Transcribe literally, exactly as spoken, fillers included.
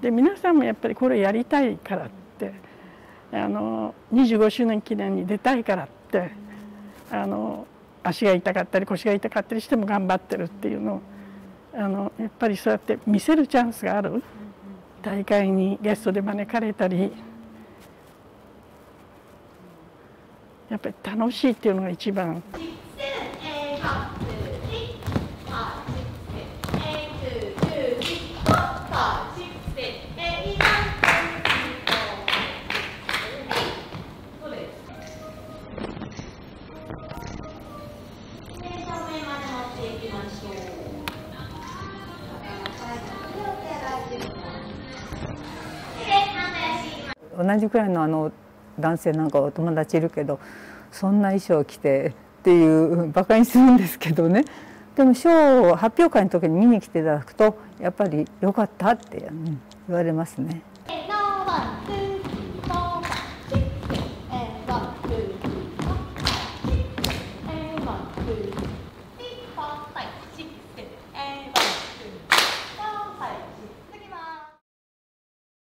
で皆さんもやっぱりこれやりたいからってあのにじゅうごしゅうねん記念に出たいからってあの足が痛かったり腰が痛かったりしても頑張ってるっていうのをあのやっぱりそうやって見せるチャンスがある大会にゲストで招かれたりやっぱり楽しいっていうのが一番。 同じくらいのあの男性なんかお友達いるけどそんな衣装を着てっていうバカにするんですけどね。でも賞を発表会の時に見に来ていただくとやっぱり良かったって言われますね。